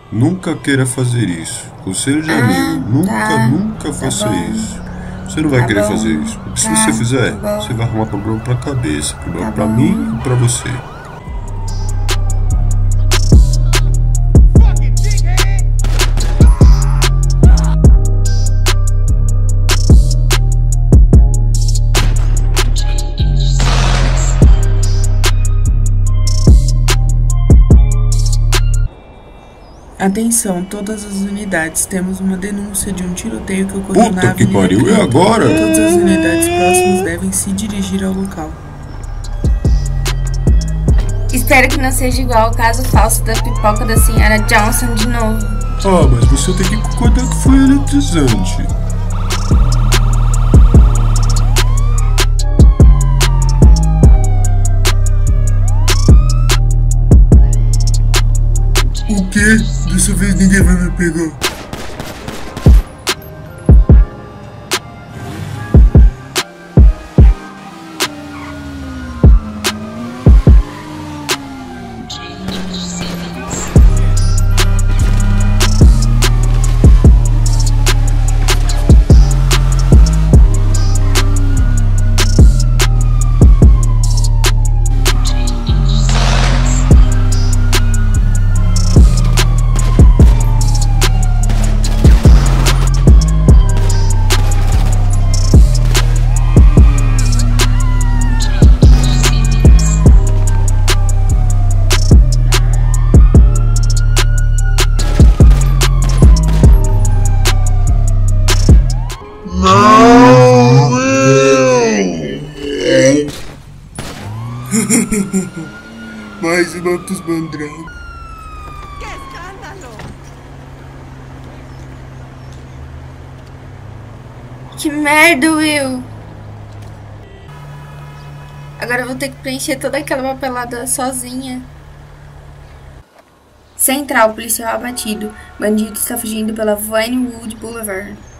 Nunca queira fazer isso. Conselho de amigo. Nunca faça isso. Você não vai querer fazer isso. Porque se você fizer, você vai arrumar problema pra cabeça. Problema pra mim e pra você. Atenção, todas as unidades, temos uma denúncia de um tiroteio que ocorreu na Puta que Avenida pariu, e agora? Todas as unidades próximas devem se dirigir ao local. Espero que não seja igual ao caso falso da pipoca da senhora Johnson de novo. Ah, mas você tem que concordar que foi eletrizante. O quê? Dessa vez ninguém vai me pegar. Mais uma dos mandrágoras. ¡Qué escándalo! Que merda, Will! Agora eu vou ter que preencher toda aquela papelada sozinha. Central, policial abatido. Bandido está fugindo pela Vinewood Boulevard.